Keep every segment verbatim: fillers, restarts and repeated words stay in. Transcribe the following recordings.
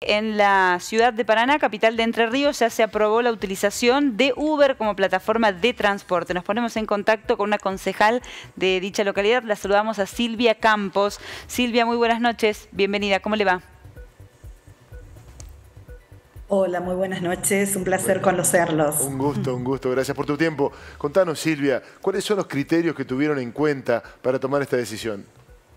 En la ciudad de Paraná, capital de Entre Ríos, ya se aprobó la utilización de Uber como plataforma de transporte. Nos ponemos en contacto con una concejal de dicha localidad. La saludamos a Silvia Campos. Silvia, muy buenas noches. Bienvenida. ¿Cómo le va? Hola, muy buenas noches. Un placer bueno, conocerlos. Un gusto, un gusto. Gracias por tu tiempo. Contanos, Silvia, ¿cuáles son los criterios que tuvieron en cuenta para tomar esta decisión?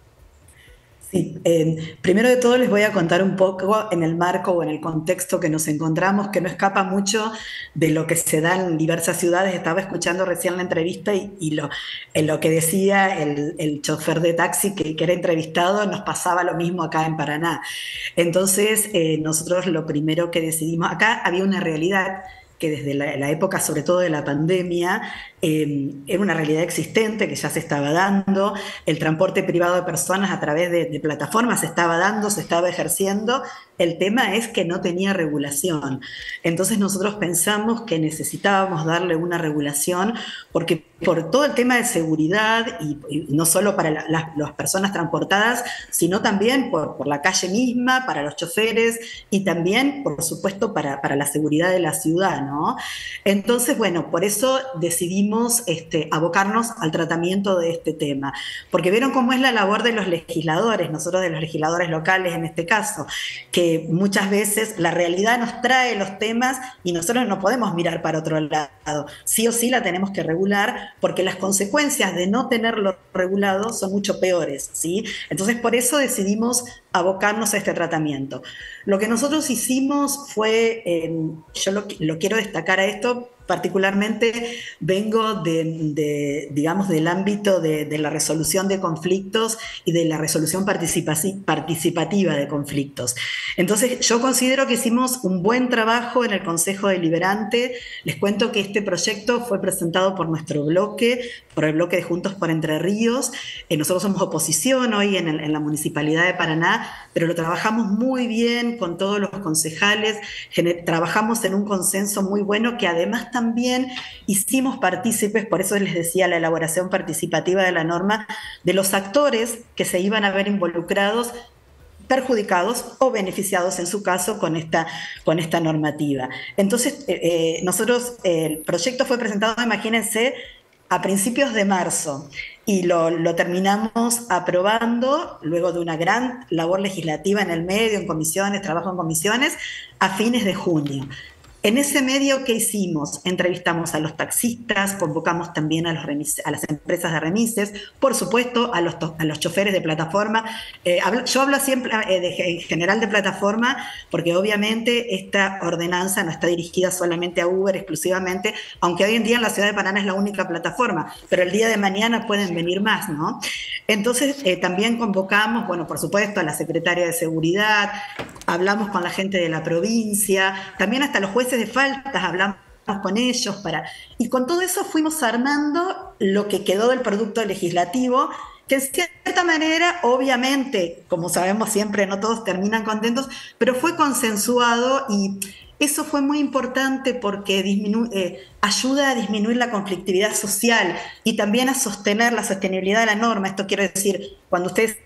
Sí, eh, primero de todo les voy a contar un poco en el marco o en el contexto que nos encontramos, que no escapa mucho de lo que se da en diversas ciudades. Estaba escuchando recién la entrevista y, y lo, en lo que decía el, el chofer de taxi que, que era entrevistado, nos pasaba lo mismo acá en Paraná. Entonces, eh, nosotros lo primero que decidimos, acá había una realidad que desde la, la época, sobre todo de la pandemia, eh, era una realidad existente que ya se estaba dando. El transporte privado de personas a través de, de plataformas se estaba dando, se estaba ejerciendo. El tema es que no tenía regulación. Entonces nosotros pensamos que necesitábamos darle una regulación porque por todo el tema de seguridad y, y no solo para la, la, las personas transportadas, sino también por, por la calle misma, para los choferes y también, por supuesto, para, para la seguridad de la ciudad, ¿no? Entonces, bueno, por eso decidimos este, abocarnos al tratamiento de este tema, porque vieron cómo es la labor de los legisladores, nosotros de los legisladores locales en este caso, que muchas veces la realidad nos trae los temas y nosotros no podemos mirar para otro lado. Sí o sí la tenemos que regular porque las consecuencias de no tenerlo regulado son mucho peores, ¿sí? Entonces, por eso decidimos abocarnos a este tratamiento. Lo que nosotros hicimos fue, eh, yo lo, lo quiero destacar a esto, particularmente vengo de, de, digamos, del ámbito de, de la resolución de conflictos y de la resolución participativa de conflictos. Entonces, yo considero que hicimos un buen trabajo en el Consejo Deliberante. Les cuento que este proyecto fue presentado por nuestro bloque, por el bloque de Juntos por Entre Ríos. Eh, nosotros somos oposición hoy en, el, en la Municipalidad de Paraná, pero lo trabajamos muy bien con todos los concejales. Trabajamos en un consenso muy bueno que además también hicimos partícipes, por eso les decía la elaboración participativa de la norma, de los actores que se iban a ver involucrados, perjudicados o beneficiados en su caso con esta, con esta normativa. Entonces, eh, nosotros, eh, el proyecto fue presentado, imagínense, a principios de marzo y lo, lo terminamos aprobando luego de una gran labor legislativa en el medio, en comisiones, trabajo en comisiones, a fines de junio. En ese medio, ¿qué hicimos? Entrevistamos a los taxistas, convocamos también a, los remis, a las empresas de remises, por supuesto a los, a los choferes de plataforma. Eh, hablo, yo hablo siempre eh, de, en general de plataforma porque obviamente esta ordenanza no está dirigida solamente a Uber exclusivamente, aunque hoy en día en la ciudad de Paraná es la única plataforma, pero el día de mañana pueden venir más, ¿no? Entonces eh, también convocamos, bueno, por supuesto a la secretaria de Seguridad, hablamos con la gente de la provincia, también hasta los jueces de faltas hablamos con ellos para, y con todo eso fuimos armando lo que quedó del producto legislativo, que en cierta manera, obviamente, como sabemos siempre, no todos terminan contentos, pero fue consensuado y eso fue muy importante porque disminu eh, ayuda a disminuir la conflictividad social y también a sostener la sostenibilidad de la norma. Esto quiere decir, cuando ustedes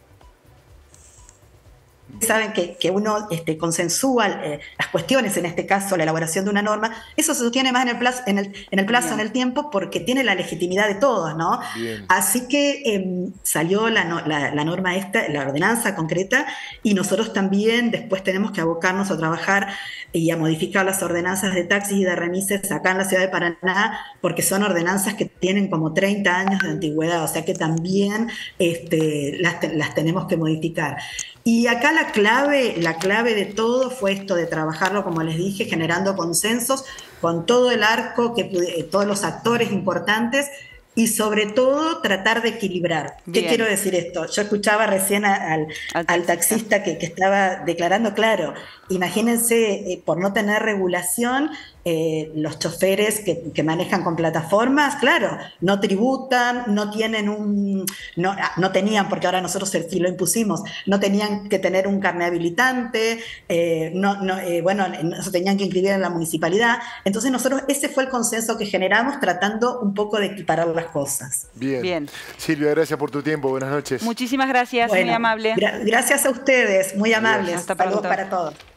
saben que, que uno este, consensúa eh, las cuestiones, en este caso la elaboración de una norma, eso se sostiene más en el plazo, en el, en el, plazo, en el tiempo, porque tiene la legitimidad de todos, ¿no? Bien. Así que eh, salió la, la, la norma esta, la ordenanza concreta, y nosotros también después tenemos que abocarnos a trabajar y a modificar las ordenanzas de taxis y de remises acá en la ciudad de Paraná, porque son ordenanzas que tienen como treinta años de antigüedad, o sea que también este, las, las tenemos que modificar. Y acá la clave, la clave de todo fue esto de trabajarlo, como les dije, generando consensos con todo el arco, que, todos los actores importantes y sobre todo tratar de equilibrar. Bien. ¿Qué quiero decir esto? Yo escuchaba recién al, al, al taxista que, que estaba declarando, claro, imagínense, eh, por no tener regulación, eh, los choferes que, que manejan con plataformas, claro, no tributan, no tienen un, no, no tenían, porque ahora nosotros sí lo impusimos, no tenían que tener un carnet habilitante, eh, no, no, eh, bueno, no se tenían que inscribir en la municipalidad. Entonces nosotros, ese fue el consenso que generamos, tratando un poco de equiparar las cosas. Bien. Bien. Silvia, gracias por tu tiempo, buenas noches. Muchísimas gracias, bueno, muy amable. Gra gracias a ustedes, muy amables. Hasta pronto. Saludos para todos.